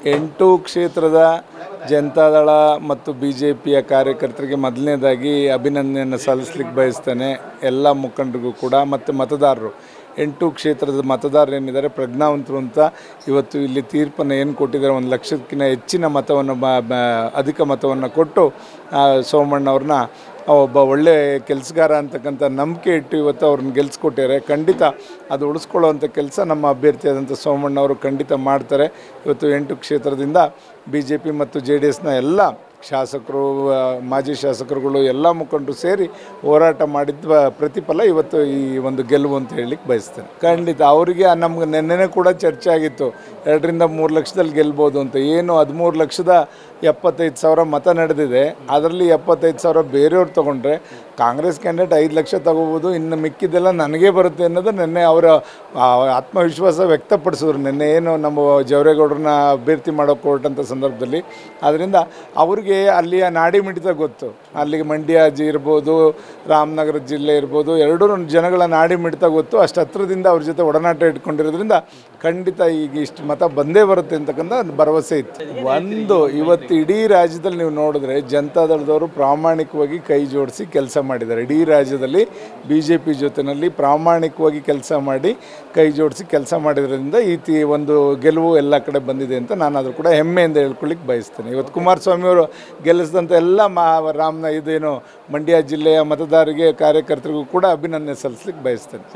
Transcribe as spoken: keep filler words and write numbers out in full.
ಎಂಟು ಕ್ಷೇತ್ರದ ಜನತಾದಳ ಮತ್ತು ಬಿ ಜೆ ಪಿಯ ಕಾರ್ಯಕರ್ತರಿಗೆ ಮೊದಲನೇದಾಗಿ ಅಭಿನಂದನೆಯನ್ನು ಸಲ್ಲಿಸಲಿಕ್ಕೆ ಬಯಸ್ತೇನೆ. ಎಲ್ಲ ಮುಖಂಡರಿಗೂ ಕೂಡ ಮತ್ತು ಮತದಾರರು ಎಂಟು ಕ್ಷೇತ್ರದ ಮತದಾರರು ಏನಿದ್ದಾರೆ ಪ್ರಜ್ಞಾವಂತರು ಅಂತ ಇವತ್ತು ಇಲ್ಲಿ ತೀರ್ಪನ್ನು ಏನು ಕೊಟ್ಟಿದ್ದಾರೆ, ಒಂದು ಲಕ್ಷಕ್ಕಿಂತ ಹೆಚ್ಚಿನ ಮತವನ್ನು ಅಧಿಕ ಮತವನ್ನು ಕೊಟ್ಟು ಸೋಮಣ್ಣವ್ರನ್ನ ಒಬ್ಬ ಒಳ್ಳೆಯ ಕೆಲಸಗಾರ ಅಂತಕ್ಕಂಥ ನಂಬಿಕೆ ಇಟ್ಟು ಇವತ್ತು ಅವ್ರನ್ನ ಗೆಲ್ಲಿಸ್ಕೊಟ್ಟಿದ್ದಾರೆ. ಖಂಡಿತ ಅದು ಉಳಿಸ್ಕೊಳ್ಳುವಂಥ ಕೆಲಸ ನಮ್ಮ ಅಭ್ಯರ್ಥಿಯಾದಂಥ ಸೋಮಣ್ಣವರು ಖಂಡಿತ ಮಾಡ್ತಾರೆ. ಇವತ್ತು ಎಂಟು ಕ್ಷೇತ್ರದಿಂದ ಬಿ ಜೆ ಪಿ ಮತ್ತು ಜೆ ಡಿ ಎಸ್ನ ಎಲ್ಲ ಶಾಸಕರು, ಮಾಜಿ ಶಾಸಕರುಗಳು, ಎಲ್ಲ ಮುಖಂಡರು ಸೇರಿ ಹೋರಾಟ ಮಾಡಿದ ಪ್ರತಿಫಲ ಇವತ್ತು ಈ ಒಂದು ಗೆಲುವು ಅಂತ ಹೇಳಲಿಕ್ಕೆ ಬಯಸ್ತೇನೆ. ಖಂಡಿತ ಅವರಿಗೆ ನಮ್ಗೆ ನೆನ್ನೆನೇ ಕೂಡ ಚರ್ಚೆ ಆಗಿತ್ತು, ಎರಡರಿಂದ ಮೂರು ಲಕ್ಷದಲ್ಲಿ ಗೆಲ್ಬೋದು ಅಂತ. ಏನು ಹದಿಮೂರು ಲಕ್ಷದ ಎಪ್ಪತ್ತೈದು ಸಾವಿರ ಮತ ನಡೆದಿದೆ, ಅದರಲ್ಲಿ ಎಪ್ಪತ್ತೈದು ಸಾವಿರ ಬೇರೆಯವ್ರು ತೊಗೊಂಡ್ರೆ ಕಾಂಗ್ರೆಸ್ ಕ್ಯಾಂಡಿಡೇಟ್ ಐದು ಲಕ್ಷ ತಗೋಬೋದು, ಇನ್ನು ಮಿಕ್ಕಿದ್ದೆಲ್ಲ ನನಗೇ ಬರುತ್ತೆ ಅನ್ನೋದು ನಿನ್ನೆ ಅವರ ಆತ್ಮವಿಶ್ವಾಸ ವ್ಯಕ್ತಪಡಿಸಿದ್ರು. ನಿನ್ನೆ ಏನು ನಮ್ಮ ಜವರೇಗೌಡರನ್ನ ಅಭ್ಯರ್ಥಿ ಮಾಡೋಕ್ಕೆ ಹೊರಟಂಥ ಸಂದರ್ಭದಲ್ಲಿ. ಆದ್ದರಿಂದ ಅವ್ರಿಗೆ ಅಲ್ಲಿಯ ನಾಡಿ ಮಿಡಿತ ಗೊತ್ತು. ಅಲ್ಲಿಗೆ ಮಂಡ್ಯ ಜಿ ಇರ್ಬೋದು, ರಾಮನಗರ ಜಿಲ್ಲೆ ಇರ್ಬೋದು, ಎರಡೂ ಜನಗಳ ನಾಡಿ ಮಿಡಿತ ಗೊತ್ತು. ಅಷ್ಟು ಹತ್ರದಿಂದ ಅವ್ರ ಜೊತೆ ಒಡನಾಟ ಇಟ್ಕೊಂಡಿರೋದ್ರಿಂದ ಖಂಡಿತ ಈಗ ಇಷ್ಟು ಮತ ಬಂದೇ ಬರುತ್ತೆ ಅಂತಕ್ಕಂಥ ಭರವಸೆ ಇತ್ತು. ಒಂದು ಇವತ್ತು ಇಡೀ ರಾಜ್ಯದಲ್ಲಿ ನೀವು ನೋಡಿದ್ರೆ ಜನತಾದಳದವರು ಪ್ರಾಮಾಣಿಕವಾಗಿ ಕೈ ಜೋಡಿಸಿ ಕೆಲಸ ಮಾಡಿದ್ದಾರೆ. ಇಡೀ ರಾಜ್ಯದಲ್ಲಿ ಬಿ ಜೆ ಪಿ ಜೊತೆಯಲ್ಲಿ ಪ್ರಾಮಾಣಿಕವಾಗಿ ಕೆಲಸ ಮಾಡಿ ಕೈ ಜೋಡಿಸಿ ಕೆಲಸ ಮಾಡಿದ್ರಿಂದ ಈ ತಿ ಒಂದು ಗೆಲುವು ಎಲ್ಲ ಕಡೆ ಬಂದಿದೆ ಅಂತ ನಾನು ಆದರೂ ಕೂಡ ಹೆಮ್ಮೆಯಿಂದ ಹೇಳ್ಕೊಳ್ಳಿಕ್ಕೆ ಬಯಸ್ತೇನೆ. ಇವತ್ತು ಕುಮಾರಸ್ವಾಮಿಯವರು ಗೆಲ್ಲಿಸಿದಂಥ ಎಲ್ಲ ಮಾ ರಾಮನ ಇದೇನು ಮಂಡ್ಯ ಜಿಲ್ಲೆಯ ಮತದಾರರಿಗೆ, ಕಾರ್ಯಕರ್ತರಿಗೂ ಕೂಡ ಅಭಿನಂದನೆ ಸಲ್ಲಿಸಲಿಕ್ಕೆ ಬಯಸ್ತೇನೆ.